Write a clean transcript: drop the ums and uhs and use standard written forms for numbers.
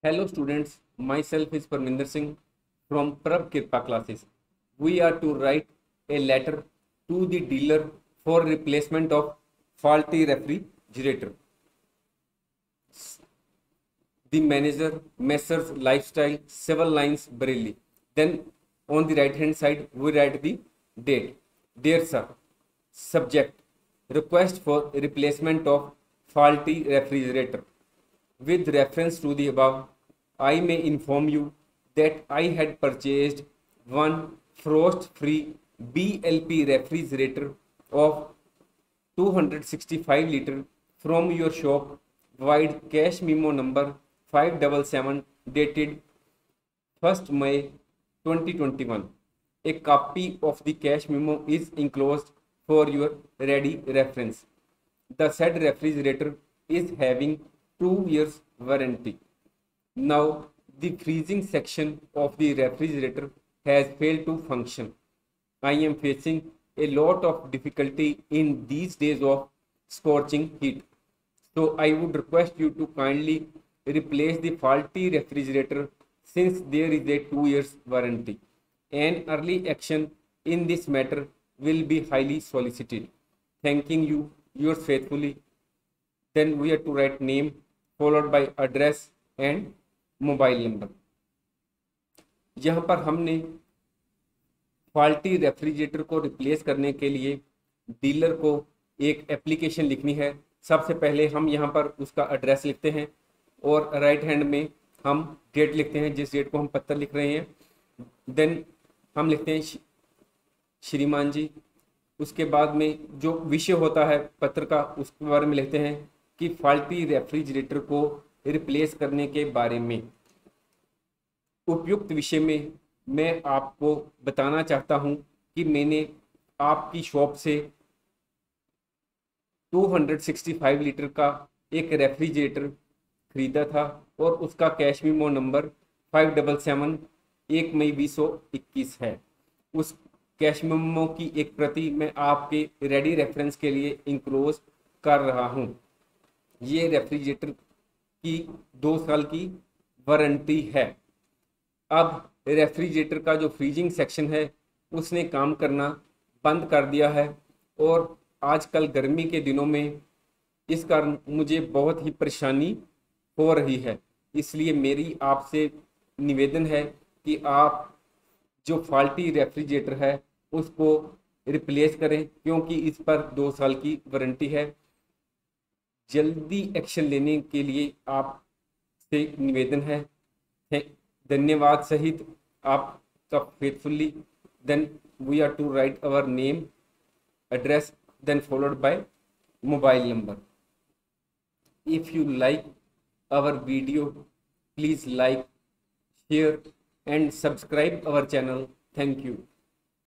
Hello students, myself is Parminder Singh from Prab Kirpa classes. We are to write a letter to the dealer for replacement of faulty refrigerator. The manager, Messrs Lifestyle, Civil Lines, Bareilly. Then on the right hand side we write the date. Dear sir, subject, request for replacement of faulty refrigerator. With reference to the above, I may inform you that I had purchased one frost-free BLP refrigerator of 265 liter from your shop via cash memo number 577 dated 1st May 2021. A copy of the cash memo is enclosed for your ready reference. The said refrigerator is having 2 years warranty. Now the freezing section of the refrigerator has failed to function. I am facing a lot of difficulty in these days of scorching heat. So I would request you to kindly replace the faulty refrigerator since there is a 2 years warranty. An early action in this matter will be highly solicited. Thanking you, yours faithfully. Then we have to write name followed by address and mobile number. यहाँ पर हमने faulty refrigerator को replace करने के लिए dealer को एक application लिखनी है। सबसे पहले हम यहाँ पर उसका एड्रेस लिखते हैं और राइट हैंड में हम डेट लिखते हैं, जिस डेट को हम पत्र लिख रहे हैं। देन हम लिखते हैं श्रीमान जी। उसके बाद में जो विषय होता है पत्र का उसके बारे में लिखते हैं कि फॉल्टी रेफ्रिजरेटर को रिप्लेस करने के बारे में। उपयुक्त विषय में मैं आपको बताना चाहता हूं कि मैंने आपकी शॉप से 265 लीटर का एक रेफ्रिजरेटर खरीदा था और उसका कैश मेमो नंबर 577 1 मई 2021 है। उस कैश मेमो की एक प्रति मैं आपके रेडी रेफरेंस के लिए इंक्लोज कर रहा हूं। ये रेफ्रिजरेटर की 2 साल की वारंटी है। अब रेफ्रिजरेटर का जो फ्रीजिंग सेक्शन है उसने काम करना बंद कर दिया है और आजकल गर्मी के दिनों में इस कारण मुझे बहुत ही परेशानी हो रही है। इसलिए मेरी आपसे निवेदन है कि आप जो फॉल्टी रेफ्रिजरेटर है उसको रिप्लेस करें, क्योंकि इस पर 2 साल की वारंटी है। जल्दी एक्शन लेने के लिए आपसे निवेदन है। धन्यवाद सहित आपका faithfully. Then we are to write our name, address, then followed by mobile number. If you like our video, please like, share and subscribe our channel. Thank you.